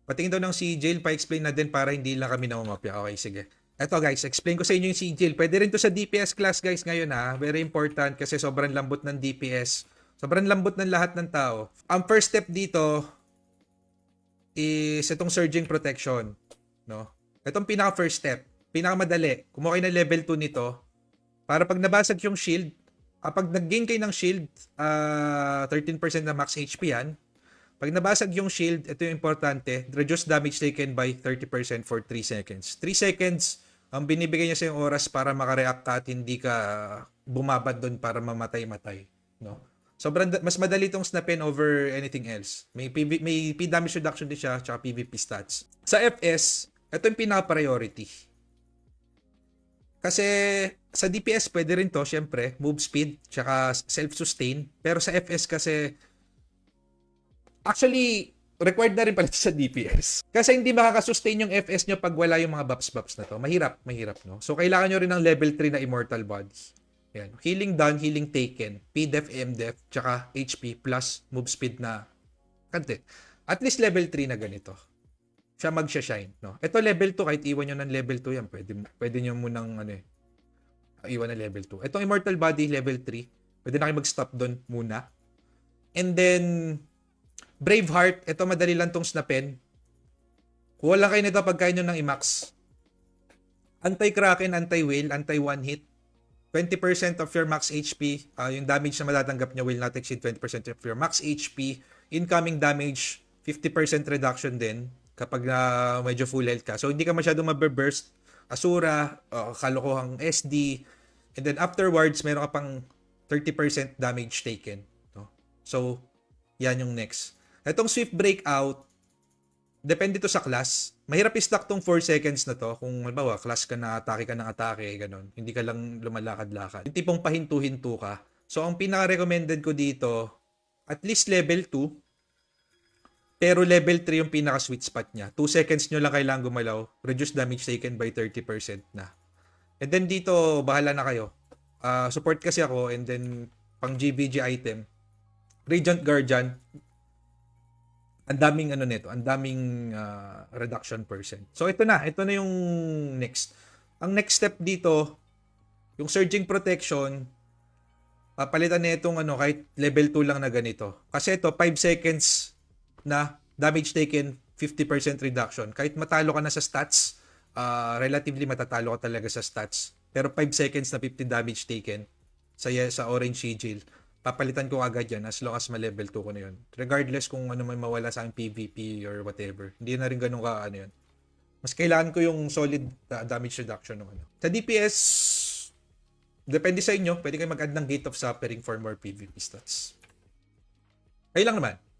Patingin daw ng sigil, pa-explain na din para hindi lang kami namamapya. Okay, sige. Eto guys, explain ko sa inyo yung sigil. Pwede rin to sa DPS class guys ngayon ha. Very important kasi sobrang lambot ng DPS. Sobrang lambot ng lahat ng tao. Ang first step dito is itong surging protection. No? Itong pinaka first step. Pinakamadali. Kumuha kayo ng level 2 nito. Para pag nabasag yung shield, kapag nag-gain kayo ng shield, 13% na max HP yan. Pag nabasag yung shield, ito yung importante, reduce damage taken by 30% for 3 seconds. 3 seconds, ang binibigay niya sa yung oras para makareact ka at hindi ka bumabad doon para mamatay-matay. No? Sobrang, mas madali itong snapin over anything else. May P damage reduction din siya, tsaka PvP stats. Sa FS, ito yung pinaka-priority. Kasi sa DPS pwede rin to, syempre, move speed, tsaka self-sustain. Pero sa FS kasi, actually, required na rin pala sa DPS. Kasi hindi makakasustain yung FS nyo pag wala yung mga buffs na to. Mahirap, no? So, kailangan nyo rin ng level 3 na Immortal Body. Yan. Healing done, healing taken, PDEF, MDEF, tsaka HP plus move speed na kante. At least level 3 na ganito. Siya magsha-shine, no? Ito level 2, kahit iwan nyo ng level 2 yan, pwede nyo munang iwan na level 2. Itong Immortal Body, level 3. Pwede na kayo mag-stop doon muna. And then, Braveheart, ito madali lang tong snapin. Kuha lang kayo nito pagkain nyo ng i-max. Anti-Kraken, anti-Whale, anti-one hit. 20% of your max HP. Yung damage na matatanggap nyo will not exceed 20% of your max HP. Incoming damage, 50% reduction din kapag medyo full health ka. So, hindi ka masyadong maburst. Asura, kalokohang SD. And then afterwards, meron ka pang 30% damage taken. No? So, yan yung next. Itong Swift Breakout, depende to sa class. Mahirap i-stack tong 4 seconds na to. Kung halimbawa, class ka na atake ka ng atake, ganun. Hindi ka lang lumalakad-lakad. Yung tipong pahinto-hinto ka. So, ang pinaka-recommended ko dito, at least level 2, pero level 3 yung pinaka-sweet spot niya. 2 seconds nyo lang kailangan gumalaw. Reduce damage taken by 30% na. And then dito, bahala na kayo. Support kasi ako, and then pang GVG item, Radiant Guardian, ang daming nito, ang daming reduction percent. So ito na yung next. Ang next step dito, yung surging protection, papalitan na itong kahit level 2 lang na ganito. Kasi ito 5 seconds na damage taken, 50% reduction. Kahit matalo ka na sa stats, relatively matatalo ka talaga sa stats. Pero 5 seconds na 50 damage taken sa orange sigil. Papalitan ko agad yan as long as ma-level 2 ko na yun. Regardless kung ano may mawala sa aking PvP or whatever. Hindi na rin ganun ka yun. Mas kailangan ko yung solid damage reduction ng Sa DPS, depende sa inyo. Pwede kayo mag-add ng Gate of Suffering for more PvP stats. Kayo lang naman.